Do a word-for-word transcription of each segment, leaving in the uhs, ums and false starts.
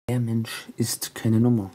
Der Mensch ist keine Nummer.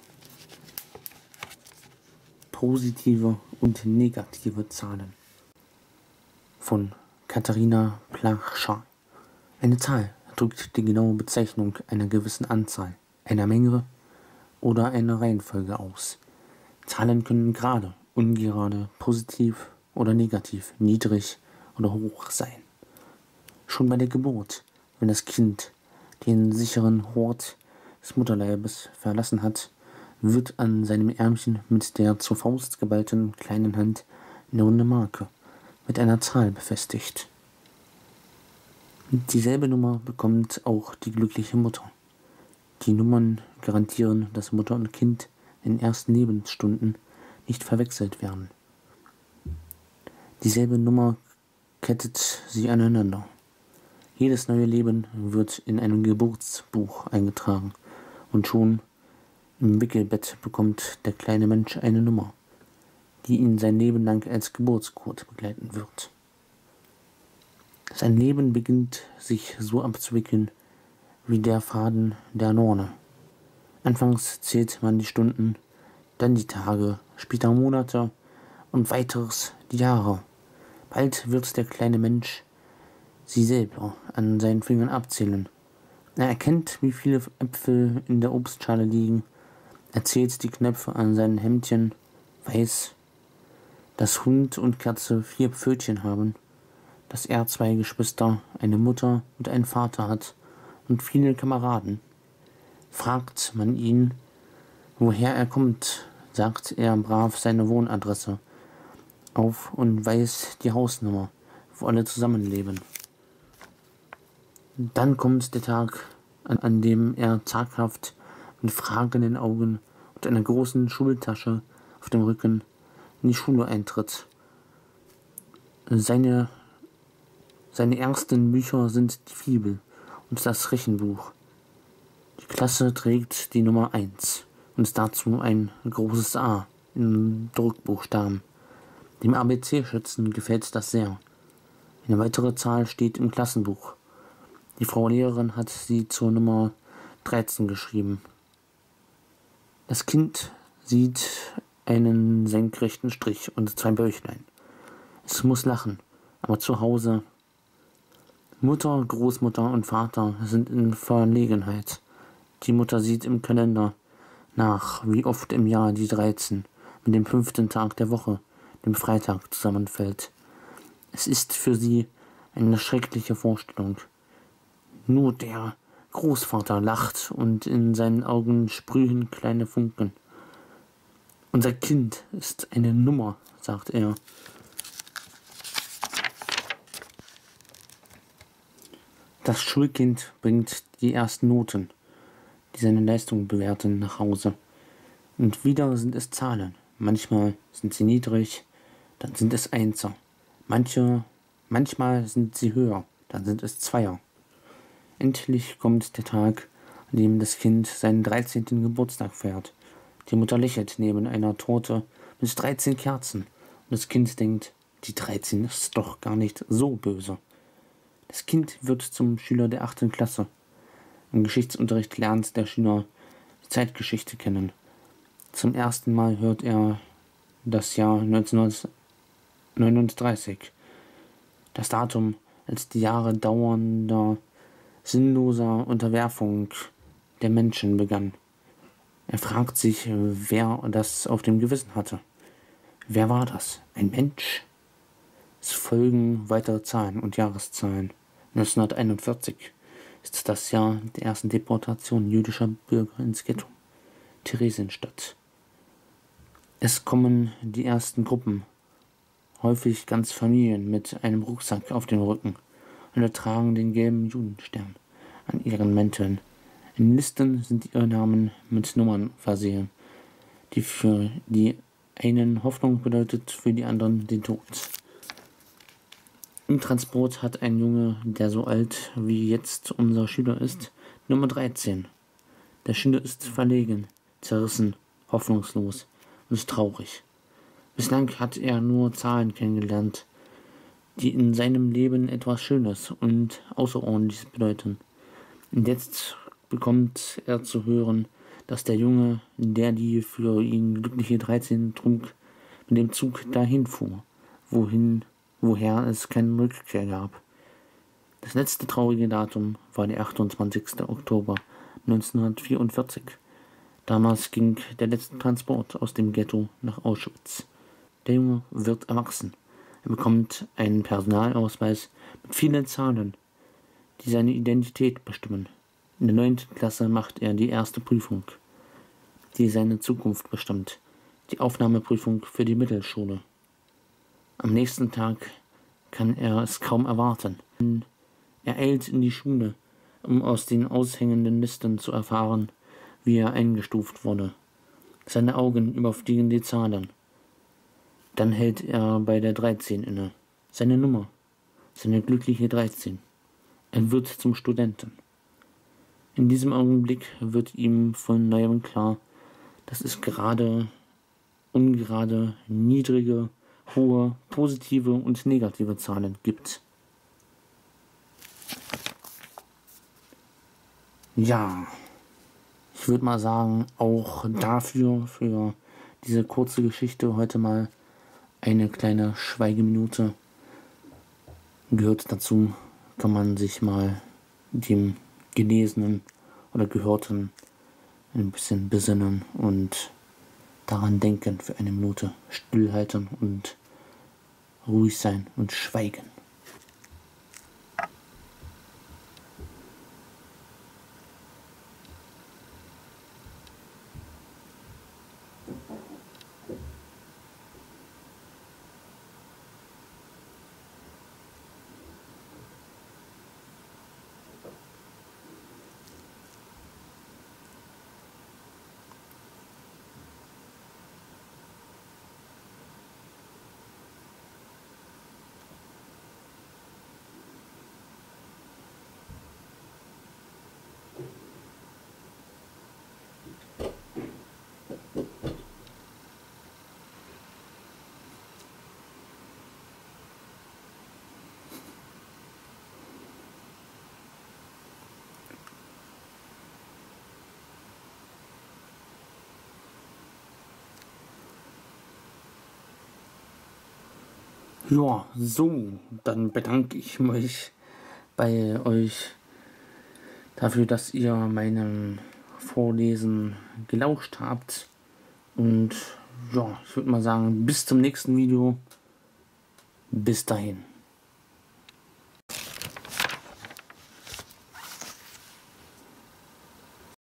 Positive und negative Zahlen. Von Katharina Placha. Eine Zahl drückt die genaue Bezeichnung einer gewissen Anzahl, einer Menge oder einer Reihenfolge aus. Zahlen können gerade, ungerade, positiv oder negativ, niedrig oder hoch sein. Schon bei der Geburt, wenn das Kind den sicheren Hort des Mutterleibes verlassen hat, wird an seinem Ärmchen mit der zur Faust geballten kleinen Hand eine runde Marke mit einer Zahl befestigt. Dieselbe Nummer bekommt auch die glückliche Mutter. Die Nummern garantieren, dass Mutter und Kind in den ersten Lebensstunden nicht verwechselt werden. Dieselbe Nummer kettet sie aneinander. Jedes neue Leben wird in einem Geburtsbuch eingetragen und schon im Wickelbett bekommt der kleine Mensch eine Nummer, die ihn sein Leben lang als Geburtscode begleiten wird. Sein Leben beginnt sich so abzuwickeln wie der Faden der Norne. Anfangs zählt man die Stunden, dann die Tage, später Monate und weiteres die Jahre. Bald wird der kleine Mensch sie selber an seinen Fingern abzählen. Er erkennt, wie viele Äpfel in der Obstschale liegen, er zählt die Knöpfe an seinen Hemdchen, weiß, dass Hund und Katze vier Pfötchen haben, dass er zwei Geschwister, eine Mutter und einen Vater hat und viele Kameraden. Fragt man ihn, woher er kommt, sagt er brav seine Wohnadresse auf und weiß die Hausnummer, wo alle zusammenleben. Dann kommt der Tag, an, an dem er zaghaft mit fragenden Augen und einer großen Schultasche auf dem Rücken in die Schule eintritt. Seine, seine ersten Bücher sind die Fibel und das Rechenbuch. Die Klasse trägt die Nummer eins und dazu ein großes A in Druckbuchstaben. Dem A B C-Schützen gefällt das sehr. Eine weitere Zahl steht im Klassenbuch. Die Frau Lehrerin hat sie zur Nummer dreizehn geschrieben. Das Kind sieht einen senkrechten Strich und zwei Bäuchlein. Es muss lachen, aber zu Hause. Mutter, Großmutter und Vater sind in Verlegenheit. Die Mutter sieht im Kalender nach, wie oft im Jahr die dreizehn mit dem fünften Tag der Woche, dem Freitag, zusammenfällt. Es ist für sie eine schreckliche Vorstellung. Nur der Großvater lacht und in seinen Augen sprühen kleine Funken. Unser Kind ist eine Nummer, sagt er. Das Schulkind bringt die ersten Noten, die seine Leistung bewerten, nach Hause. Und wieder sind es Zahlen. Manchmal sind sie niedrig, dann sind es Einser. Manche, manchmal sind sie höher, dann sind es Zweier. Endlich kommt der Tag, an dem das Kind seinen dreizehnten Geburtstag feiert. Die Mutter lächelt neben einer Torte mit dreizehn Kerzen. Und das Kind denkt, die dreizehn ist doch gar nicht so böse. Das Kind wird zum Schüler der achten Klasse. Im Geschichtsunterricht lernt der Schüler die Zeitgeschichte kennen. Zum ersten Mal hört er das Jahr neunzehnhundertneununddreißig. Das Datum, als die Jahre dauernder sinnloser Unterwerfung der Menschen begann. Er fragt sich, wer das auf dem Gewissen hatte. Wer war das? Ein Mensch? Es folgen weitere Zahlen und Jahreszahlen. neunzehnhunderteinundvierzig ist das Jahr der ersten Deportation jüdischer Bürger ins Ghetto Theresienstadt. Es kommen die ersten Gruppen, häufig ganz Familien mit einem Rucksack auf dem Rücken. Alle tragen den gelben Judenstern an ihren Mänteln. In Listen sind ihre Namen mit Nummern versehen, die für die einen Hoffnung bedeutet, für die anderen den Tod. Im Transport hat ein Junge, der so alt wie jetzt unser Schüler ist, Nummer dreizehn. Der Schüler ist verlegen, zerrissen, hoffnungslos und traurig. Bislang hat er nur Zahlen kennengelernt, die in seinem Leben etwas Schönes und Außerordentliches bedeuten. Und jetzt bekommt er zu hören, dass der Junge, der die für ihn glückliche dreizehn trug, mit dem Zug dahin fuhr, wohin, woher es keine Rückkehr gab. Das letzte traurige Datum war der achtundzwanzigste Oktober neunzehnhundertvierundvierzig. Damals ging der letzte Transport aus dem Ghetto nach Auschwitz. Der Junge wird erwachsen. Er bekommt einen Personalausweis mit vielen Zahlen, die seine Identität bestimmen. In der neunten Klasse macht er die erste Prüfung, die seine Zukunft bestimmt, die Aufnahmeprüfung für die Mittelschule. Am nächsten Tag kann er es kaum erwarten. Er eilt in die Schule, um aus den aushängenden Listen zu erfahren, wie er eingestuft wurde. Seine Augen überfliegen die Zahlen. Dann hält er bei der dreizehn inne. Seine Nummer, seine glückliche dreizehn. Er wird zum Studenten. In diesem Augenblick wird ihm von neuem klar, dass es gerade, ungerade, niedrige, hohe, positive und negative Zahlen gibt. Ja, ich würde mal sagen, auch dafür, für diese kurze Geschichte heute mal eine kleine Schweigeminute. Gehört dazu, kann man sich mal dem Gelesenen oder Gehörten ein bisschen besinnen und daran denken für eine Minute. Stillhalten und ruhig sein und schweigen. Ja, so, dann bedanke ich mich bei euch dafür, dass ihr meinem Vorlesen gelauscht habt. Und ja, ich würde mal sagen, bis zum nächsten Video. Bis dahin.